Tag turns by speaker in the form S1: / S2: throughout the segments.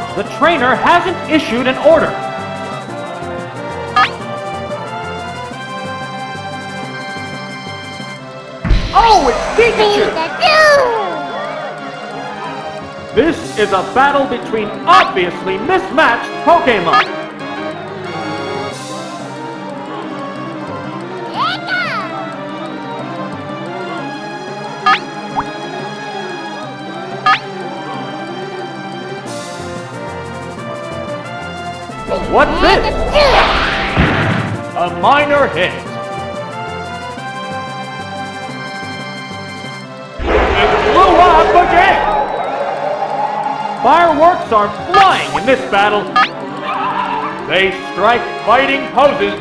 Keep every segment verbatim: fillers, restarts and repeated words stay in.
S1: The trainer hasn't issued an order. Oh, it's Pikachu! This is a battle between obviously mismatched Pokémon. What's this? A minor hit. It blew up again. Fireworks are flying in this battle. They strike fighting poses.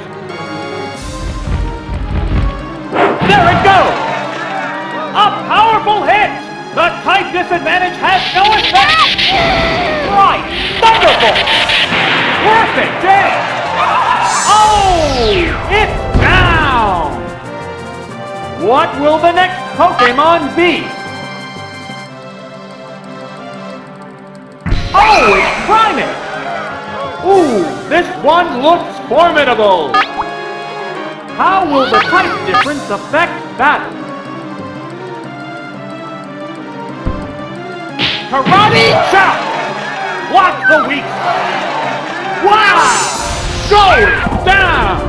S1: There it goes! A powerful hit! The type disadvantage has no effect! Right! Thunderbolt! Perfect hit! Oh! It's down! What will the next Pokémon be? Oh, it's Primate! Ooh, this one looks formidable! How will the type difference affect battle? Karate chop! Block the weak! Wow! Goes down!